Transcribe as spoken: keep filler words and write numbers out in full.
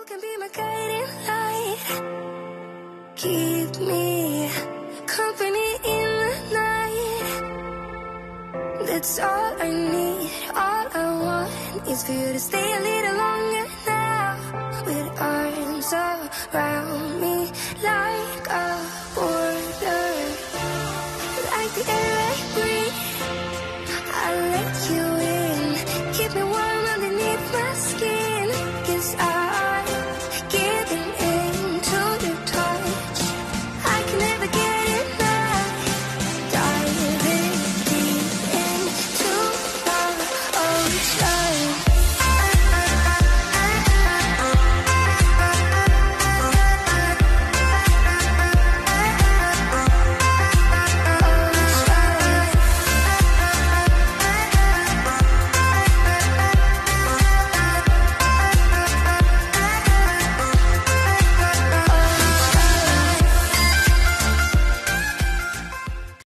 can be my guiding light. Keep me company in the night. That's all I need. All I want is for you to stay a little longer now. With arms around